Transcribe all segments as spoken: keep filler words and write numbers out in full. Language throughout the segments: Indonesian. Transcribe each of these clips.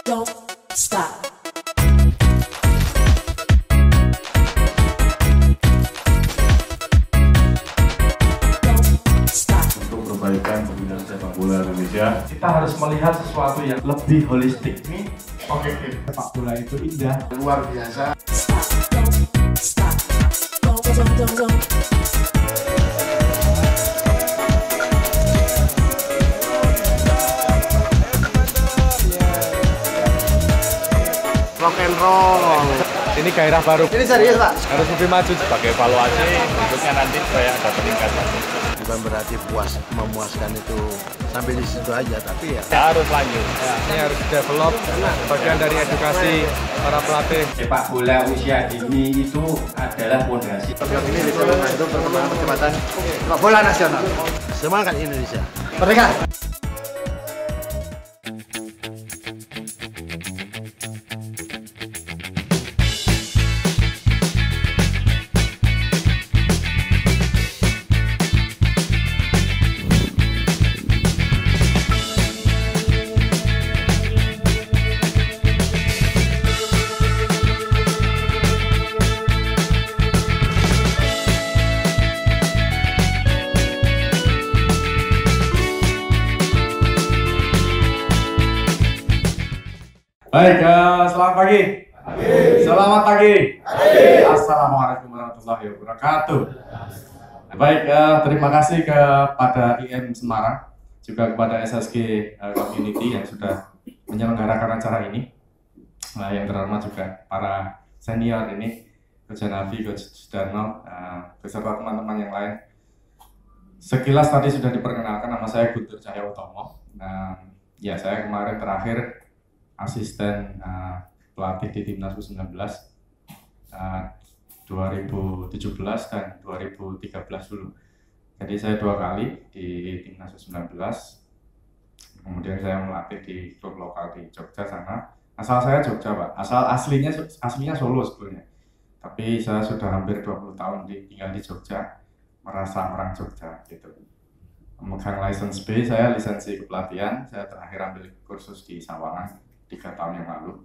Don't stop. Don't stop. Untuk perbaikan pembinaan sepak bola Indonesia, kita harus melihat sesuatu yang lebih holistik. Ini oke, okay, sepak bola itu indah, luar biasa. Stop. Don't stop. Don't, don't, don't, don't. Rock and roll. Ini gairah baru. Ini serius, Pak. Harus lebih maju sebagai evaluasi berikutnya nanti supaya ada peningkatan. Bukan berarti puas memuaskan itu sampai di situ aja, tapi ya Ya, harus lanjut. Ya, ini harus develop bagian dari edukasi para pelatih. Sepak bola usia dini itu adalah fondasi. program ini bisa membantu perkembangan percepatan sepak bola nasional. Semangat Indonesia. Merdeka. Baik, uh, selamat pagi. Pagi. Selamat pagi. Pagi. Assalamualaikum warahmatullahi wabarakatuh. Baik, uh, terima kasih kepada I M Semarang, juga kepada S S G uh, Community yang sudah menyelenggarakan acara ini. Nah, yang terhormat juga para senior ini, Coach Hanafi, Coach Sudarno, uh, beserta teman-teman yang lain. Sekilas tadi sudah diperkenalkan, nama saya Guntur Cahya Utomo. Nah, ya saya kemarin terakhir asisten uh, pelatih di Timnas U sembilan belas uh, dua ribu tujuh belas dan dua ribu tiga belas dulu. Jadi saya dua kali di Timnas U sembilan belas. Kemudian saya melatih di klub lokal di Jogja sana. Asal saya Jogja, Pak. Asal aslinya aslinya Solo sebetulnya. Tapi saya sudah hampir dua puluh tahun di, tinggal di Jogja, merasa orang Jogja gitu. Memegang license B, saya lisensi kepelatihan. Saya terakhir ambil kursus di Sawangan tiga tahun yang lalu.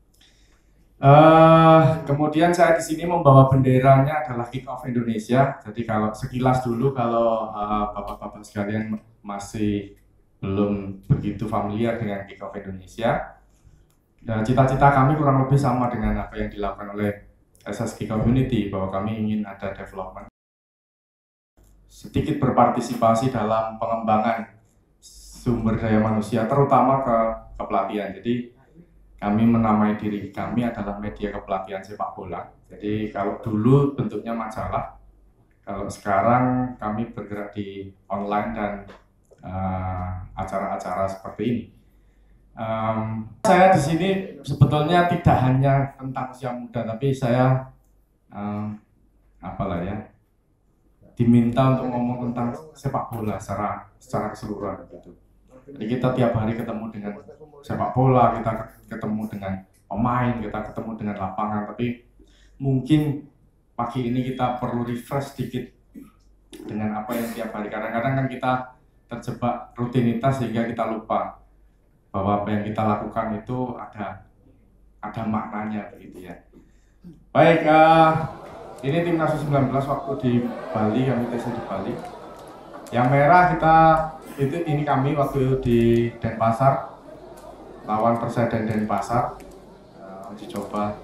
Uh, kemudian saya di sini membawa benderanya adalah Kick Off Indonesia. Jadi kalau sekilas dulu kalau uh, bapak-bapak sekalian masih belum begitu familiar dengan Kick Off Indonesia, dan cita-cita kami kurang lebih sama dengan apa yang dilakukan oleh S S G Community, bahwa kami ingin ada development, sedikit berpartisipasi dalam pengembangan sumber daya manusia, terutama ke kepelatihan. Jadi kami menamai diri kami adalah media kepelatihan sepak bola. Jadi kalau dulu bentuknya majalah, kalau sekarang kami bergerak di online dan acara-acara uh, seperti ini. Um, saya di sini sebetulnya tidak hanya tentang usia muda, tapi saya um, apalah ya, diminta untuk ngomong tentang sepak bola secara secara keseluruhan gitu. Jadi kita tiap hari ketemu dengan sepak bola, kita ketemu dengan pemain, kita ketemu dengan lapangan, tapi mungkin pagi ini kita perlu refresh sedikit dengan apa yang tiap hari. Kadang-kadang kan kita terjebak rutinitas sehingga kita lupa bahwa apa yang kita lakukan itu ada ada maknanya begitu ya. Baik, uh, ini Timnas U sembilan belas waktu di Bali, kami tes di Bali. Yang merah kita itu ini kami waktu di Denpasar lawan Perseden Denpasar, uh, uji coba.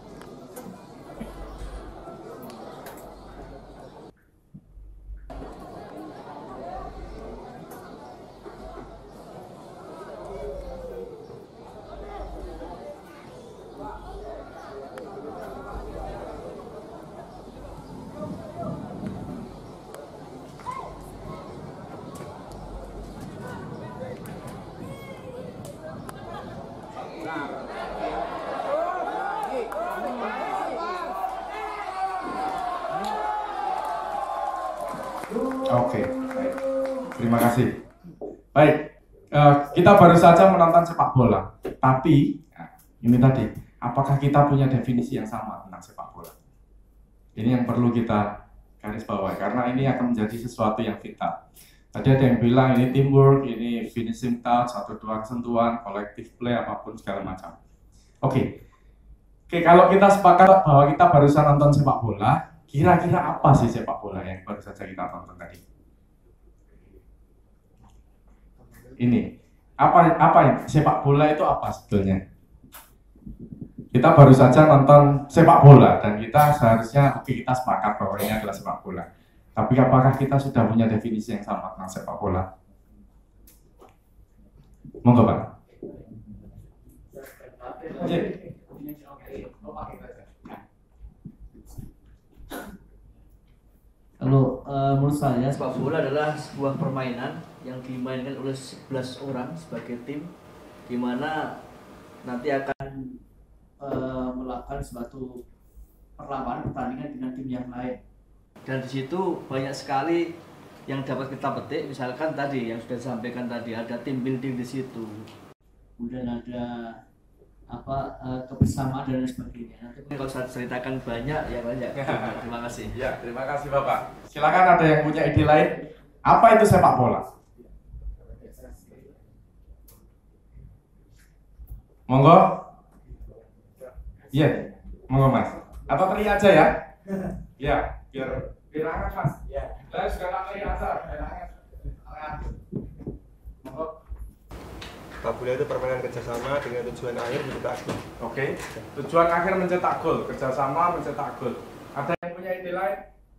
Oke, baik. Terima kasih. Baik, uh, kita baru saja menonton sepak bola. Tapi, nah, ini tadi, apakah kita punya definisi yang sama tentang sepak bola? Ini yang perlu kita garis bawahi, karena ini akan menjadi sesuatu yang vital. Tadi ada yang bilang ini teamwork, ini finishing touch, satu dua sentuhan, collective play, apapun segala macam. Oke, oke kalau kita sepakat bahwa kita barusan nonton sepak bola, kira-kira apa sih sepak bola yang baru saja kita tonton tadi? Ini, apa apa ini? Sepak bola itu apa sebetulnya? Kita baru saja nonton sepak bola dan kita seharusnya oke kita sepakat bahwa ini adalah sepak bola. Tapi apakah kita sudah punya definisi yang sama tentang sepak bola? Monggo Pak. Kalau uh, menurut saya sepak bola adalah sebuah permainan yang dimainkan oleh sebelas orang sebagai tim, di mana nanti akan uh, melakukan suatu perlawanan pertandingan dengan tim yang lain. Dan di situ banyak sekali yang dapat kita petik, misalkan tadi yang sudah disampaikan tadi ada tim building di situ, kemudian ada apa uh, kebersamaan dan lain sebagainya. Nanti kalau saya ceritakan banyak ya banyak. Terima kasih. Ya, terima kasih Bapak. Silakan ada yang punya ide lain. Apa itu sepak bola? Monggo. Iya, monggo Mas. Atau teri aja ya? Ya, biar biar hangat Mas. Ya. Saya sudah teri aja. Monggo. Sepak bola itu permainan kerjasama dengan tujuan akhir mencetak gol. Oke, tujuan akhir mencetak gol, kerjasama mencetak gol. Ada yang punya ide lain?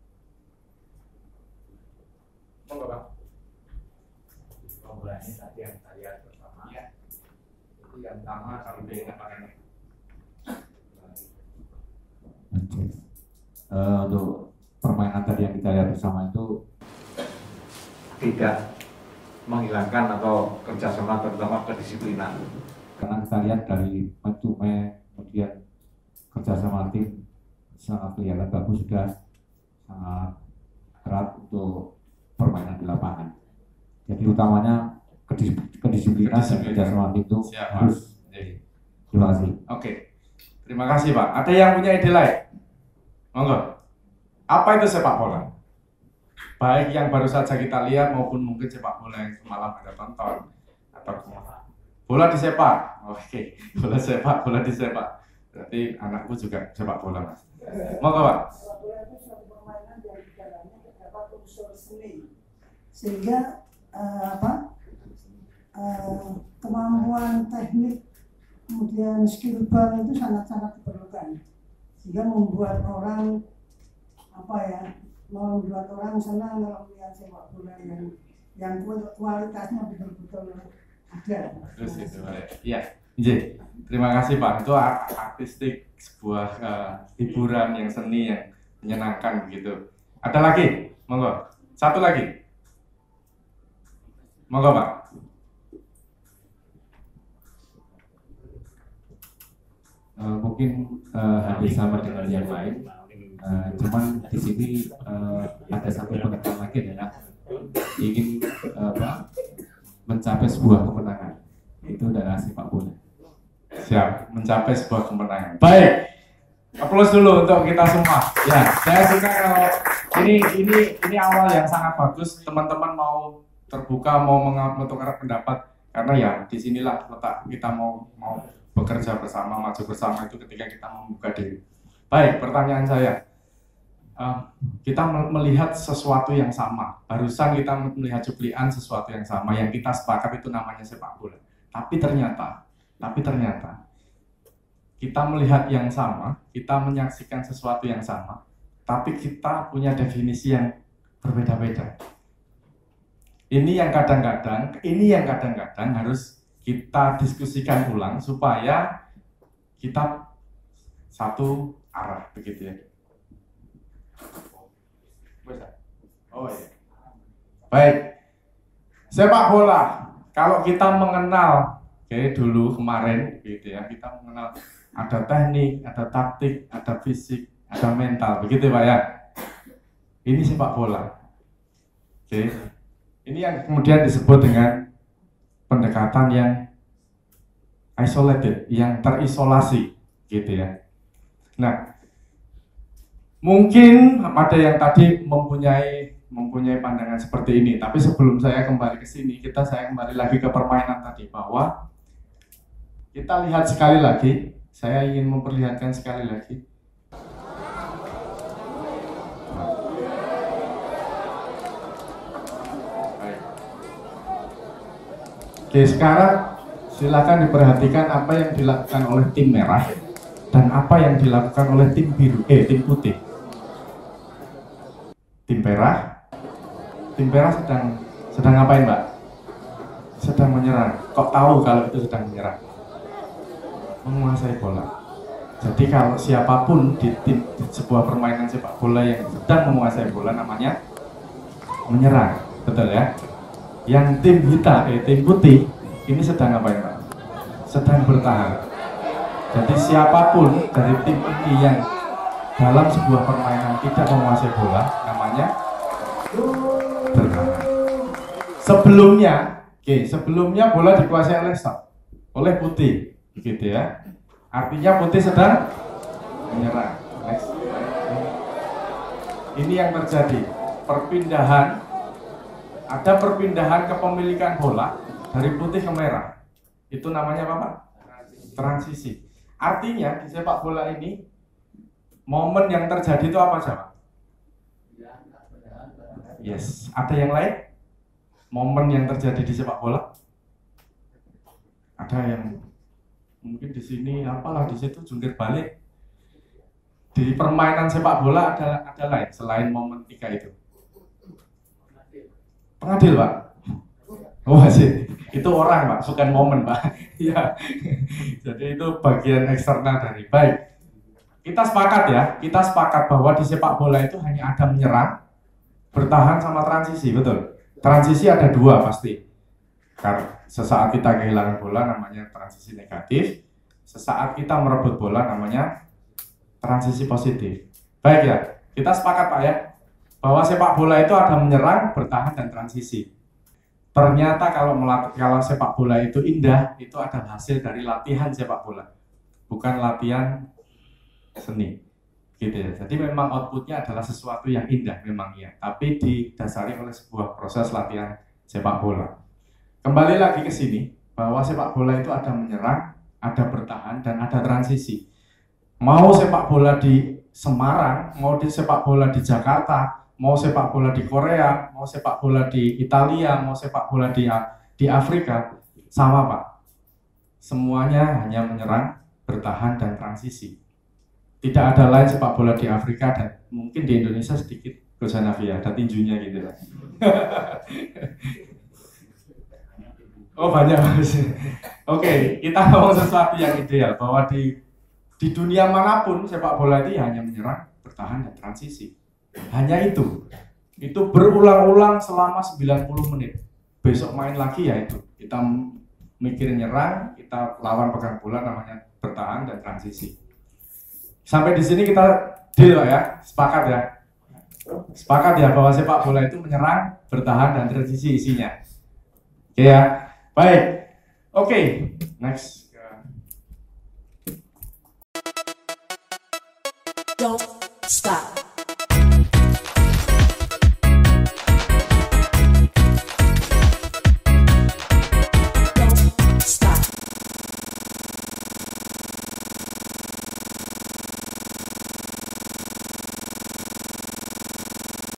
Monggo Pak. Sepak bola ini tadi yang kita lihat bersama. Ya. Itu yang pertama kalau beda pakainya. Uh, untuk permainan tadi yang kita lihat bersama itu tidak menghilangkan atau kerjasama terutama kedisiplinan. Karena kita lihat dari mencume kemudian kerjasama tim sangat kelihatan bagus, sudah sangat berat untuk permainan di lapangan. Jadi utamanya kedis kedisiplinan dan kerjasama tim itu harus. Terima kasih. Oke, terima kasih Pak. Ada yang punya ide lain? Monggo. Apa itu sepak bola? Baik yang baru saja kita lihat maupun mungkin sepak bola yang semalam Anda tonton atau bola disepak. Oke, bola sepak, bola disepak. Berarti anakku juga sepak bola Mas. Monggo Pak. Sepak bola itu suatu permainan yang di dalamnya terdapat unsur seni, sehingga uh, apa uh, kemampuan teknik kemudian skill ball itu sangat-sangat diperlukan, sehingga membuat orang apa ya membuat orang senang kalau melihat sepak bola yang yang kualitasnya betul-betul ada. Terus itu, iya. J, terima kasih Pak. Itu artistik sebuah uh, hiburan yang seni yang menyenangkan begitu. Ada lagi? Monggo. Satu lagi. Monggo Pak. Uh, mungkin uh, hampir sama dengan yang lain. Uh, cuman di sini uh, ada satu penekanan lagi adalah ingin uh, apa, mencapai sebuah kemenangan. Itu adalah sepak bola. Siap, mencapai sebuah kemenangan. Baik, aplaus dulu untuk kita semua. Ya, saya suka kalau ini ini ini awal yang sangat bagus. Teman-teman mau terbuka, mau mengatur pendapat, karena ya disinilah letak kita mau mau bekerja bersama, maju bersama itu ketika kita membuka diri. Baik, pertanyaan saya, uh, kita melihat sesuatu yang sama. Barusan kita melihat cuplikan sesuatu yang sama, yang kita sepakat itu namanya sepak bola. Tapi ternyata Tapi ternyata kita melihat yang sama, kita menyaksikan sesuatu yang sama, tapi kita punya definisi yang berbeda-beda. Ini yang kadang-kadang, ini yang kadang-kadang harus kita diskusikan ulang supaya kita satu arah begitu ya. Oh iya. Baik. Sepak bola. Kalau kita mengenal Oke, dulu kemarin gitu ya, kita mengenal ada teknik, ada taktik, ada fisik, ada mental, begitu Pak ya. Ini sepak bola. Oke. Ini yang kemudian disebut dengan pendekatan yang isolated, yang terisolasi gitu ya. Nah, mungkin ada yang tadi mempunyai mempunyai pandangan seperti ini. Tapi sebelum saya kembali ke sini, kita saya kembali lagi ke permainan tadi, bahwa kita lihat sekali lagi, saya ingin memperlihatkan sekali lagi. Baik. Oke, sekarang silakan diperhatikan apa yang dilakukan oleh tim merah dan apa yang dilakukan oleh tim biru, eh tim putih. Tim merah, tim merah sedang sedang ngapain, Mbak? Sedang menyerang. Kok tahu kalau itu sedang menyerang? Menguasai bola. Jadi kalau siapapun di tim di sebuah permainan sepak bola yang sedang menguasai bola namanya menyerang, betul ya? Yang tim hitam, eh tim putih ini sedang ngapain, Mbak? Sedang bertahan. Jadi siapapun dari tim ini yang dalam sebuah permainan tidak menguasai bola namanya bertahan. Sebelumnya, oke, sebelumnya bola dikuasai oleh stop, oleh putih, gitu ya. Artinya putih sedang menyerang. Next. Ini yang terjadi, perpindahan, ada perpindahan kepemilikan bola dari putih ke merah. Itu namanya apa, Pak? Transisi. Artinya di sepak bola ini momen yang terjadi itu apa saja? Yes. Ada yang lain? Momen yang terjadi di sepak bola? Ada yang mungkin di sini apalah, di situ jungkir balik. Di permainan sepak bola ada ada lain selain momen tiga itu. Pengadil, Pak. Oh sih, itu orang, Pak, bukan momen, Pak. Ya. Jadi itu bagian eksternal dari. Baik. Kita sepakat ya, kita sepakat bahwa di sepak bola itu hanya ada menyerang, bertahan sama transisi, betul. Transisi ada dua pasti. Karena sesaat kita kehilangan bola namanya transisi negatif, sesaat kita merebut bola namanya transisi positif. Baik ya, kita sepakat, Pak ya, bahwa sepak bola itu ada menyerang, bertahan, dan transisi. Ternyata kalau melatih, kalau sepak bola itu indah, itu adalah hasil dari latihan sepak bola, bukan latihan seni, gitu ya. Jadi memang outputnya adalah sesuatu yang indah, memang iya, tapi didasari oleh sebuah proses latihan sepak bola. Kembali lagi ke sini, bahwa sepak bola itu ada menyerang, ada bertahan, dan ada transisi. Mau sepak bola di Semarang, mau di sepak bola di Jakarta, mau sepak bola di Korea, mau sepak bola di Italia, mau sepak bola di di Afrika, sama, Pak. Semuanya hanya menyerang, bertahan, dan transisi. Tidak ada lain sepak bola di Afrika dan mungkin di Indonesia sedikit Gozanavia, ada tinjunya gitu lah. Oh banyak. Oke, kita ngomong sesuatu yang ideal, bahwa di di dunia manapun sepak bola itu hanya menyerang, bertahan, dan transisi. Hanya itu. Itu berulang-ulang selama sembilan puluh menit. Besok main lagi ya itu. Kita mikir nyerang, kita lawan pegang bola namanya bertahan dan transisi. Sampai di sini kita deal ya, sepakat ya. Sepakat ya bahwa sepak bola itu menyerang, bertahan, dan transisi isinya. Oke ya. Baik. Oke, next. Don't stop.